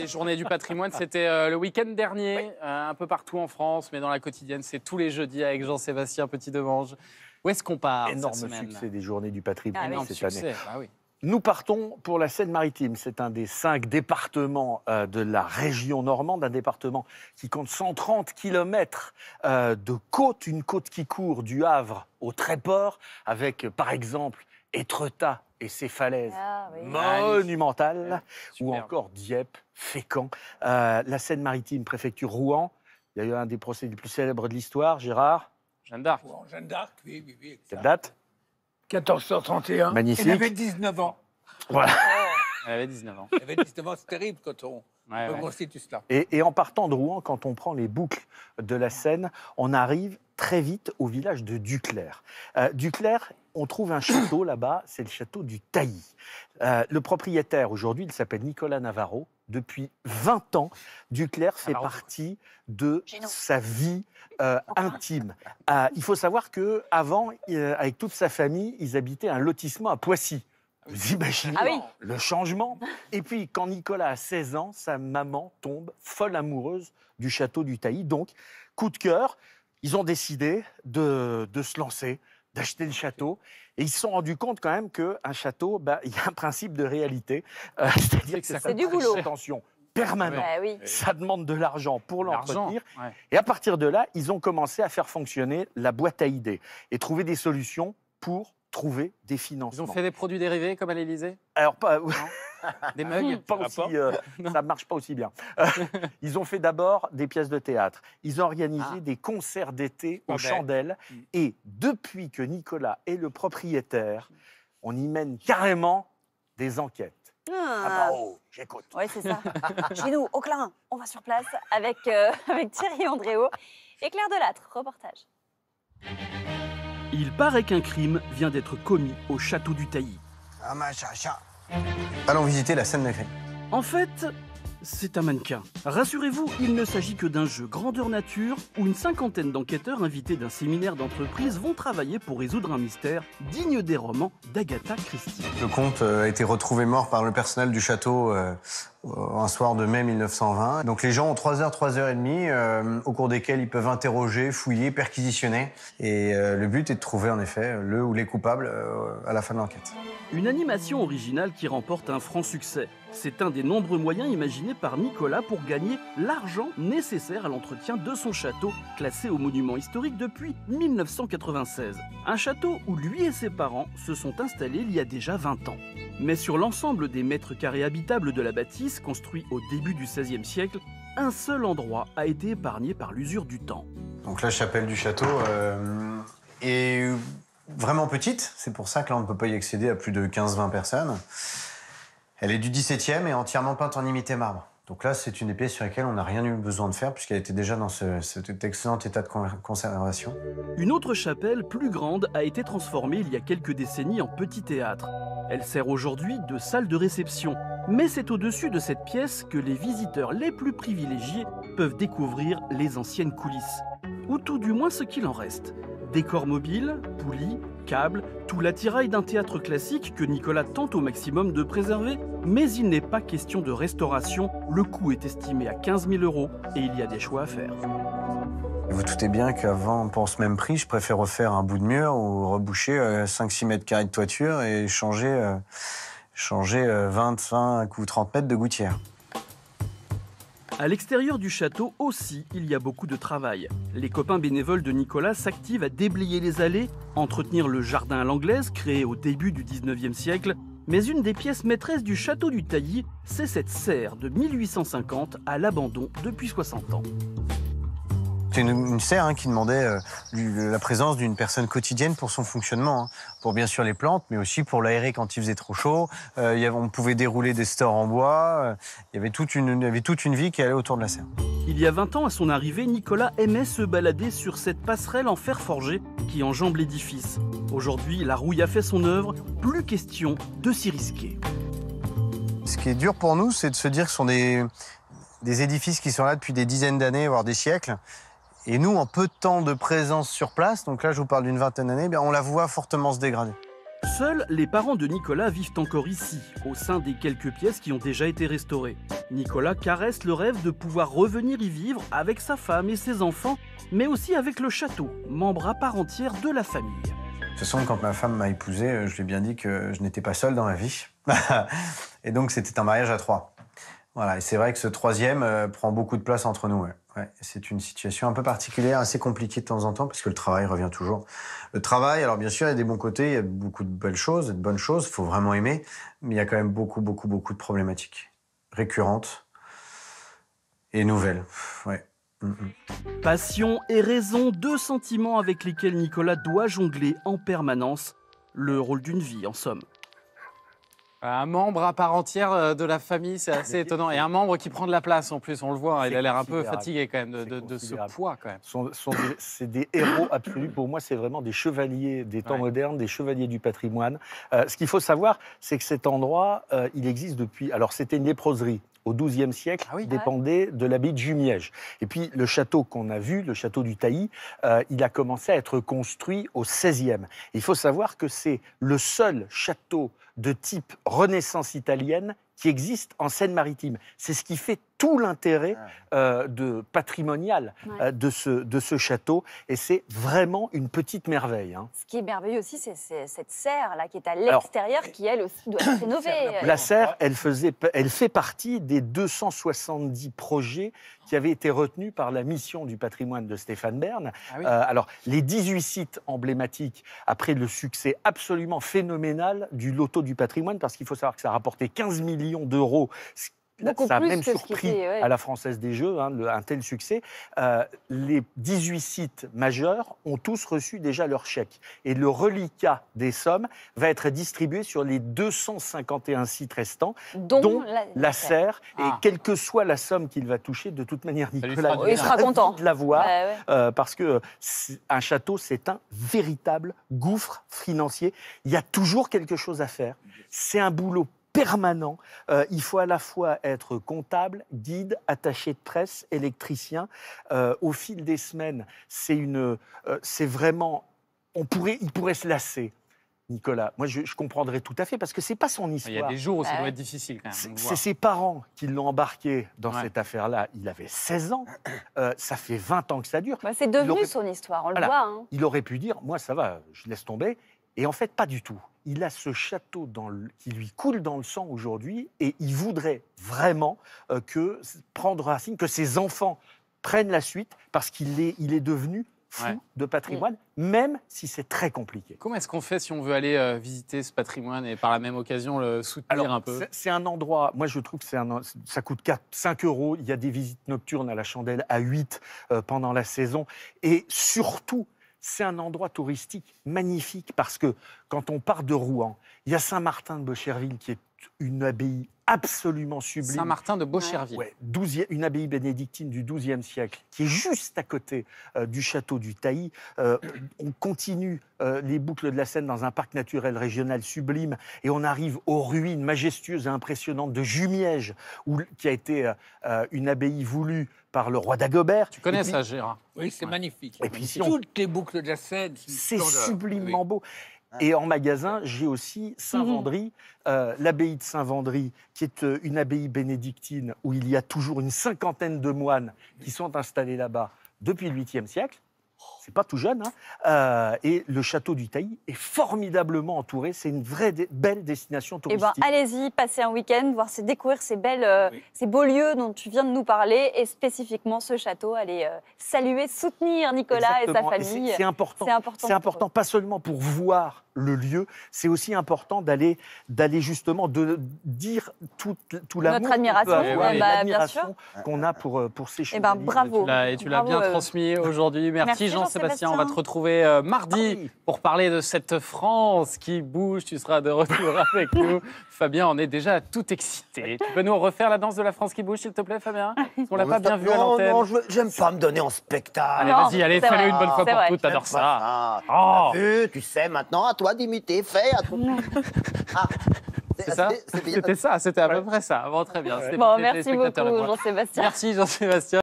les journées du patrimoine, c'était le week-end dernier, un peu partout en France, mais dans la quotidienne, c'est tous les jeudis avec Jean-Sébastien Petit-Demange. Où est-ce qu'on part Énorme cette semaine? succès des journées du patrimoine Énorme cette succès, année. bah oui. Nous partons pour la Seine-Maritime. C'est un des 5 départements de la région normande, un département qui compte 130 kilomètres de côte, une côte qui court du Havre au Tréport, avec par exemple Étretat et ses falaises monumentales, ou encore Dieppe, Fécamp. La Seine-Maritime, préfecture Rouen. Il y a eu un des procès les plus célèbres de l'histoire, Gérard. Jeanne d'Arc. Rouen, Jeanne d'Arc, oui. Quelle date? 1431. Magnifique. Elle avait 19 ans. Voilà. Elle avait 19 ans. Elle avait 19 ans, c'est terrible quand on reconstitue cela. Et en partant de Rouen, quand on prend les boucles de la Seine, on arrive très vite au village de Duclerc. Duclerc, on trouve un château là-bas, c'est le château du Tailly. Le propriétaire, aujourd'hui, il s'appelle Nicolas Navarro. Depuis 20 ans, Duclerc fait partie de sa vie intime. Il faut savoir qu'avant, avec toute sa famille, ils habitaient un lotissement à Poissy. Vous imaginez le changement? Et puis, quand Nicolas a 16 ans, sa maman tombe folle amoureuse du château du Tailly. Donc, coup de cœur, ils ont décidé de se lancer, d'acheter le château. Et ils se sont rendus compte quand même qu'un château, il y a un principe de réalité. C'est-à-dire que c'est du boulot. Attention permanent. Oui. Ça demande de l'argent pour l'entretenir. Et à partir de là, ils ont commencé à faire fonctionner la boîte à idées et trouver des solutions pour trouver des financements. Ils ont fait des produits dérivés comme à l'Élysée? Alors, pas... Des mugs? Pas aussi, ça ne marche pas aussi bien. Ils ont fait d'abord des pièces de théâtre. Ils ont organisé des concerts d'été aux chandelles. Et depuis que Nicolas est le propriétaire, on y mène carrément des enquêtes. J'écoute. Oui, c'est ça. Chez nous, au Clin, on va sur place avec Thierry Andréau et Claire Delattre. Reportage. Il paraît qu'un crime vient d'être commis au château du Tailly. Allons visiter la scène de crime. En fait, c'est un mannequin. Rassurez-vous, il ne s'agit que d'un jeu grandeur nature où une cinquantaine d'enquêteurs invités d'un séminaire d'entreprise vont travailler pour résoudre un mystère digne des romans d'Agatha Christie. Le comte a été retrouvé mort par le personnel du château un soir de mai 1920. Donc les gens ont 3 heures, 3 heures et demie, au cours desquelles ils peuvent interroger, fouiller, perquisitionner. Et le but est de trouver en effet le ou les coupables à la fin de l'enquête. Une animation originale qui remporte un franc succès. C'est un des nombreux moyens imaginés par Nicolas pour gagner l'argent nécessaire à l'entretien de son château, classé au monument historique depuis 1996. Un château où lui et ses parents se sont installés il y a déjà 20 ans. Mais sur l'ensemble des mètres carrés habitables de la bâtisse, construit au début du XVIe siècle, un seul endroit a été épargné par l'usure du temps. Donc la chapelle du château est vraiment petite, c'est pour ça que là on ne peut pas y accéder à plus de 15-20 personnes. Elle est du XVIIe et entièrement peinte en imité marbre. Donc là, c'est une des pièces sur lesquelles on n'a rien eu besoin de faire puisqu'elle était déjà dans cet excellent état de conservation. Une autre chapelle, plus grande, a été transformée il y a quelques décennies en petit théâtre. Elle sert aujourd'hui de salle de réception. Mais c'est au-dessus de cette pièce que les visiteurs les plus privilégiés peuvent découvrir les anciennes coulisses. Ou tout du moins ce qu'il en reste. Décors mobiles, poulies, câbles, tout l'attirail d'un théâtre classique que Nicolas tente au maximum de préserver. Mais il n'est pas question de restauration, le coût est estimé à 15 000 € et il y a des choix à faire. Vous doutez bien qu'avant, pour ce même prix, je préfère refaire un bout de mur ou reboucher 5-6 mètres carrés de toiture et changer 25 ou 30 mètres de gouttière. À l'extérieur du château aussi, il y a beaucoup de travail. Les copains bénévoles de Nicolas s'activent à déblayer les allées, entretenir le jardin à l'anglaise créé au début du 19e siècle. Mais une des pièces maîtresses du château du Tailly, c'est cette serre de 1850 à l'abandon depuis 60 ans. C'est une serre qui demandait la présence d'une personne quotidienne pour son fonctionnement. Pour bien sûr les plantes, mais aussi pour l'aérer quand il faisait trop chaud. On pouvait dérouler des stores en bois. Il y avait toute une vie qui allait autour de la serre. Il y a 20 ans, à son arrivée, Nicolas aimait se balader sur cette passerelle en fer forgé qui enjambe l'édifice. Aujourd'hui, la rouille a fait son œuvre, plus question de s'y risquer. Ce qui est dur pour nous, c'est de se dire que ce sont des édifices qui sont là depuis des dizaines d'années, voire des siècles. Et nous, en peu de temps de présence sur place, donc là je vous parle d'une vingtaine d'années, on la voit fortement se dégrader. Seuls les parents de Nicolas vivent encore ici, au sein des quelques pièces qui ont déjà été restaurées. Nicolas caresse le rêve de pouvoir revenir y vivre avec sa femme et ses enfants, mais aussi avec le château, membre à part entière de la famille. De toute façon, quand ma femme m'a épousé, je lui ai bien dit que je n'étais pas seul dans la vie. Et donc, c'était un mariage à 3. Voilà, et c'est vrai que ce 3e prend beaucoup de place entre nous. Ouais, c'est une situation un peu particulière, assez compliquée de temps en temps, parce que le travail revient toujours. Le travail, alors bien sûr, il y a des bons côtés, il y a beaucoup de belles choses, de bonnes choses, il faut vraiment aimer, mais il y a quand même beaucoup de problématiques récurrentes et nouvelles. Ouais. Passion et raison, 2 sentiments avec lesquels Nicolas doit jongler en permanence. Le rôle d'une vie, en somme. Un membre à part entière de la famille, c'est assez étonnant. Et un membre qui prend de la place en plus, on le voit, il a l'air un peu fatigué quand même de ce poids quand même. C'est des héros absolus. Pour moi, c'est vraiment des chevaliers des temps modernes, des chevaliers du patrimoine. Ce qu'il faut savoir, c'est que cet endroit, il existe depuis... Alors, c'était une léproserie. Au XIIe siècle, dépendait de l'abbaye de Jumièges. Et puis, le château qu'on a vu, le château du Tailly, il a commencé à être construit au XVIe. Il faut savoir que c'est le seul château de type Renaissance italienne qui existe en Seine-Maritime. C'est ce qui fait tout l'intérêt patrimonial de ce château. Et c'est vraiment une petite merveille. Hein. Ce qui est merveilleux aussi, c'est cette serre-là qui est à l'extérieur, qui elle aussi doit être rénovée. La serre, elle fait partie des 270 projets qui avaient été retenus par la mission du patrimoine de Stéphane Bern. Alors, les 18 sites emblématiques, après le succès absolument phénoménal du loto du patrimoine, parce qu'il faut savoir que ça a rapporté 15 millions d'euros. Ça a même surpris à la Française des Jeux, un tel succès. Les 18 sites majeurs ont tous reçu déjà leur chèque. Et le reliquat des sommes va être distribué sur les 251 sites restants, dont la serre. Et quelle que soit la somme qu'il va toucher, de toute manière, Nicolas il sera content de l'avoir. Parce que un château, c'est un véritable gouffre financier. Il y a toujours quelque chose à faire. C'est un boulot permanent. Il faut à la fois être comptable, guide, attaché de presse, électricien. Au fil des semaines, c'est vraiment... Il pourrait se lasser. Nicolas, moi je comprendrais tout à fait, parce que c'est pas son histoire. Il y a des jours où ça doit être difficile quand même. C'est ses parents qui l'ont embarqué dans cette affaire-là. Il avait 16 ans, ça fait 20 ans que ça dure. C'est devenu son histoire, on le voit. Hein. Il aurait pu dire, moi ça va, je laisse tomber. Et en fait, pas du tout. Il a ce château qui lui coule dans le sang aujourd'hui, et il voudrait vraiment prendre racine, que ses enfants prennent la suite, parce qu'il est devenu fou de patrimoine, même si c'est très compliqué. Comment est-ce qu'on fait si on veut aller visiter ce patrimoine et par la même occasion le soutenir un peu ? C'est un endroit, moi je trouve que ça coûte 5 €. Il y a des visites nocturnes à la chandelle à 8 pendant la saison. Et surtout, c'est un endroit touristique magnifique, parce que quand on part de Rouen, il y a Saint-Martin de Beaucherville qui est une abbaye absolument sublime. Saint-Martin de Beaucherville. Une abbaye bénédictine du XIIe siècle, qui est juste à côté du château du Tailly. On continue les boucles de la Seine dans un parc naturel régional sublime, et on arrive aux ruines majestueuses et impressionnantes de Jumièges, qui a été une abbaye voulue par le roi Dagobert. Tu connais ça, Gérard ? Oui, c'est magnifique. Et puis, toutes les boucles de la Seine, c'est sublimement beau. Et en magasin, j'ai aussi Saint-Vendry, l'abbaye de Saint-Vendry, qui est une abbaye bénédictine où il y a toujours une 50aine de moines qui sont installés là-bas depuis le 8e siècle. C'est pas tout jeune, hein. Et le château du Tailly est formidablement entouré. C'est une vraie belle destination touristique. Allez-y, passez un week-end, découvrir ces beaux lieux dont tu viens de nous parler, et spécifiquement ce château. Allez saluer, soutenir Nicolas et sa famille. C'est important. C'est important, pas seulement pour voir le lieu, c'est aussi important d'aller justement dire tout l'amour, notre admiration, qu'on a pour ces chevaliers. Bravo. Et tu l'as bien transmis aujourd'hui. Merci Jean-Sébastien. On va te retrouver mardi pour parler de cette France qui bouge. Tu seras de retour avec nous. Fabien, on est déjà tout excité. Tu peux nous refaire la danse de la France qui bouge, s'il te plaît, Fabien ? On l'a pas bien vu à l'antenne. Non, j'aime pas me donner en spectacle. Allez, fais-le une bonne fois pour toutes. T'adores ça. Tu sais, maintenant, à toi d'imiter. Fais à toi. C'est ça ? C'était ça, c'était à peu près ça. Bon, très bien. Merci beaucoup, Jean-Sébastien. Merci, Jean-Sébastien.